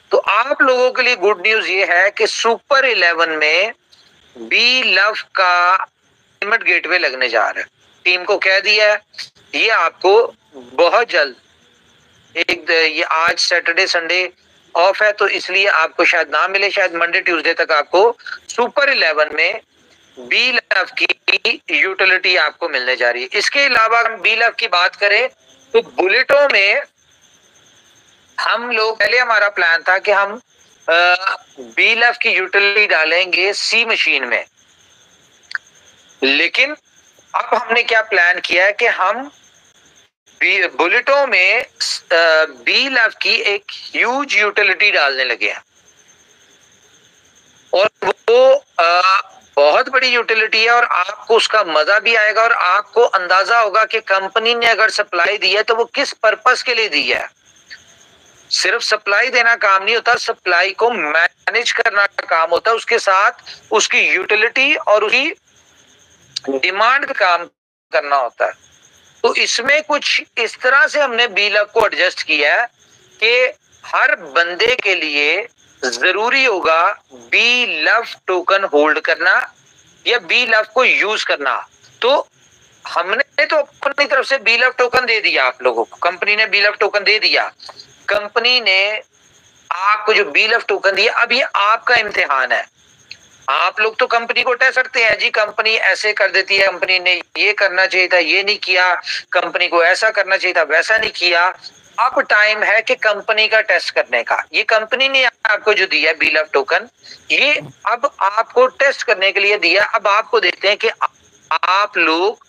तो आप लोगों के लिए गुड न्यूज ये है कि सुपर 11 में बी लव का पेमेंट गेटवे लगने जा रहा है। टीम को कह दिया है, ये आपको बहुत जल्द ये आज सैटरडे संडे ऑफ है तो इसलिए आपको शायद ना मिले, शायद मंडे ट्यूसडे तक आपको सुपर 11 में बी लव की यूटिलिटी आपको मिलने जा रही है। इसके अलावा हम बी लव की बात करें तो बुलेटों में हम लोग पहले हमारा प्लान था कि हम बी लव की यूटिलिटी डालेंगे सी मशीन में, लेकिन अब हमने क्या प्लान किया है कि हम बुलेटों में बी लव की एक ह्यूज यूटिलिटी डालने लगे हैं और वो बहुत बड़ी यूटिलिटी है और आपको उसका मजा भी आएगा और आपको अंदाजा होगा कि कंपनी ने अगर सप्लाई दी है तो वो किस पर्पस के लिए दी है। सिर्फ सप्लाई देना काम नहीं होता, सप्लाई को मैनेज करना काम होता है, उसके साथ उसकी यूटिलिटी और उसकी डिमांड का काम करना होता है। तो इसमें कुछ इस तरह से हमने बी लव को एडजस्ट किया है कि हर बंदे के लिए जरूरी होगा बी लव टोकन होल्ड करना या बी लव को यूज करना। तो हमने तो अपनी तरफ से बी लव टोकन दे दिया आप लोगों को, कंपनी ने बी लव टोकन दे दिया, कंपनी ने आपको जो बी लव टोकन दिया, अब ये आपका इम्तिहान है। आप लोग तो कंपनी को टेस्ट करते हैं, जी कंपनी ऐसे कर देती है, कंपनी ने ये करना चाहिए था ये नहीं किया, कंपनी को ऐसा करना चाहिए था वैसा नहीं किया। अब टाइम है कि कंपनी का टेस्ट करने का। ये कंपनी ने आपको जो दिया बी लव टोकन, ये अब आपको टेस्ट करने के लिए दिया। अब आपको देखते हैं कि आप लोग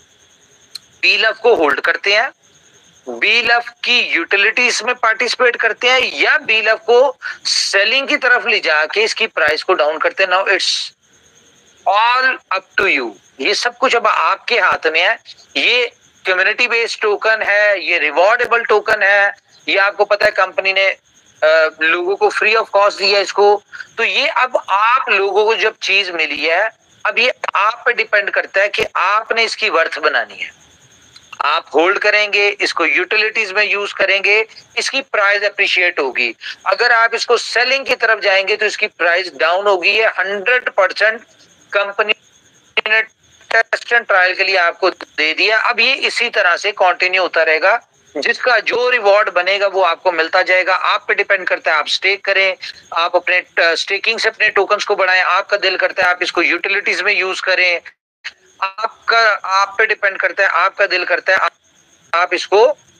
बी लव को होल्ड करते हैं, बी लव की यूटिलिटीज में पार्टिसिपेट करते हैं या बी लव को सेलिंग की तरफ ले जाके इसकी प्राइस को डाउन करते हैं। Now it's all up to you. ये सब कुछ अब आपके हाथ में है। ये कम्युनिटी बेस्ड टोकन है, ये रिवॉर्डेबल टोकन है, ये आपको पता है कंपनी ने लोगों को फ्री ऑफ कॉस्ट दिया इसको। तो ये अब आप लोगों को जब चीज मिली है, अब ये आप पे डिपेंड करता है कि आपने इसकी वर्थ बनानी है। आप होल्ड करेंगे, इसको यूटिलिटीज में यूज करेंगे, इसकी प्राइस अप्रिशिएट होगी। अगर आप इसको सेलिंग की तरफ जाएंगे तो इसकी प्राइस डाउन होगी। ये 100% कंपनी ने टेस्ट एंड ट्रायल के लिए आपको दे दिया। अब ये इसी तरह से कंटिन्यू होता रहेगा, जिसका जो रिवॉर्ड बनेगा वो आपको मिलता जाएगा। आप पे डिपेंड करता है, आप स्टेक करें, आप अपने स्टेकिंग से अपने टोकन्स को बढ़ाएं, आपका दिल करता है आप इसको यूटिलिटीज में यूज करें, आपका आप पे डिपेंड करता है, आपका दिल करता है आप इसको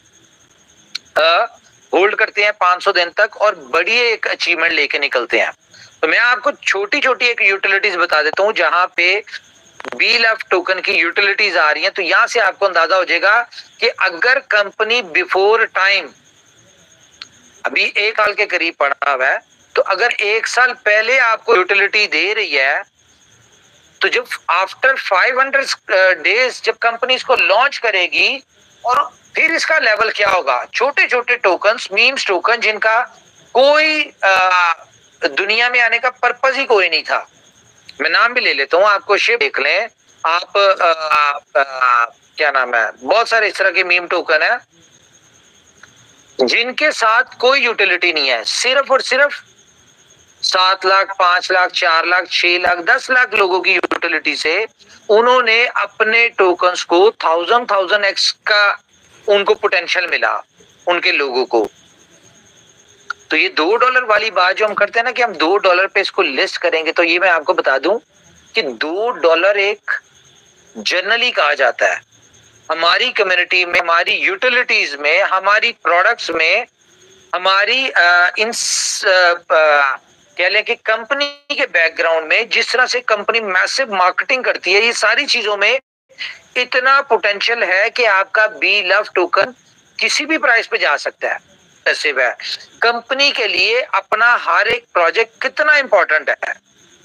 होल्ड करते हैं 500 दिन तक और बड़ी एक अचीवमेंट लेके निकलते हैं। तो मैं आपको छोटी छोटी एक यूटिलिटीज बता देता हूं जहां पे बी लव टोकन की यूटिलिटीज आ रही हैं। तो यहां से आपको अंदाजा हो जाएगा कि अगर कंपनी बिफोर टाइम अभी 1 साल के करीब पड़ा हुआ है, तो अगर 1 साल पहले आपको यूटिलिटी दे रही है, तो जब आफ्टर 500 डेज जब कंपनी इसको लॉन्च करेगी और फिर इसका लेवल क्या होगा। छोटे छोटे टोकन्स, मीम्स टोकन, जिनका कोई दुनिया में आने का पर्पस ही कोई नहीं था। मैं नाम भी ले लेता हूँ, आपको शिप देख लें आप, क्या नाम है, बहुत सारे इस तरह के मीम टोकन है जिनके साथ कोई यूटिलिटी नहीं है, सिर्फ और सिर्फ 7 लाख 5 लाख 4 लाख 6 लाख 10 लाख लोगों की यूटिलिटी से उन्होंने अपने टोकन्स को 1000x का उनको पोटेंशियल मिला उनके लोगों को। तो ये $2 वाली बात जो हम करते हैं ना कि हम $2 पे इसको लिस्ट करेंगे, तो ये मैं आपको बता दूं कि $2 एक जनरली कहा जाता है हमारी कम्युनिटी में, हमारी यूटिलिटीज में, हमारी प्रोडक्ट्स में, हमारी इन कह लें कि कंपनी के बैकग्राउंड में जिस तरह से कंपनी मैसिव मार्केटिंग करती है, ये सारी चीजों में इतना पोटेंशियल है कि आपका बी लव टोकन किसी भी प्राइस पे जा सकता है। ऐसे है कंपनी के लिए अपना हर एक प्रोजेक्ट कितना इंपॉर्टेंट है,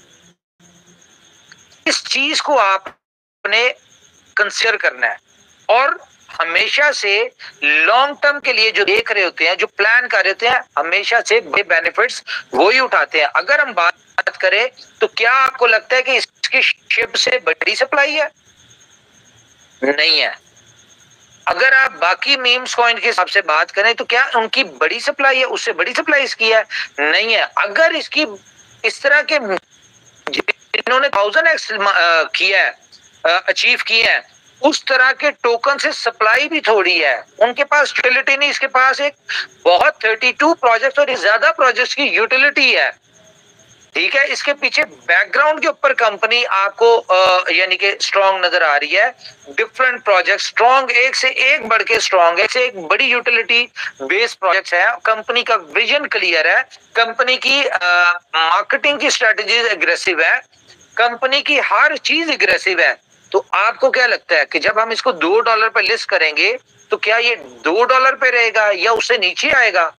इस चीज को आपने कंसीडर करना है और हमेशा से लॉन्ग टर्म के लिए जो देख रहे होते हैं, जो प्लान कर रहे होते हैं, हमेशा से बड़े बेनिफिट्स वो ही उठाते हैं। अगर हम बात करें तो क्या आपको लगता है कि इसकी शिप से बड़ी सप्लाई है? नहीं है। अगर आप बाकी मीम्स कॉइन के हिसाब से बात करें तो क्या उनकी बड़ी सप्लाई है, उससे बड़ी सप्लाई इसकी है? नहीं है। अगर इसकी इस तरह के जिन्होंने 1000x किया है, अचीव किए हैं, उस तरह के टोकन से सप्लाई भी थोड़ी है, उनके पास यूटिलिटी नहीं, इसके पास एक बहुत 32 प्रोजेक्ट और ज्यादा प्रोजेक्ट्स की यूटिलिटी है। ठीक है, इसके पीछे बैकग्राउंड के ऊपर कंपनी आपको यानी कि स्ट्रांग नजर आ रही है। डिफरेंट प्रोजेक्ट स्ट्रांग, एक से एक बढ़ के स्ट्रांग, एक से एक बड़ी यूटिलिटी बेस प्रोजेक्ट्स है। कंपनी का विजन क्लियर है, कंपनी की मार्केटिंग की स्ट्रेटजी एग्रेसिव है, कंपनी की हर चीज एग्रेसिव है। तो आपको क्या लगता है कि जब हम इसको $2 पे लिस्ट करेंगे तो क्या ये $2 पे रहेगा या उससे नीचे आएगा?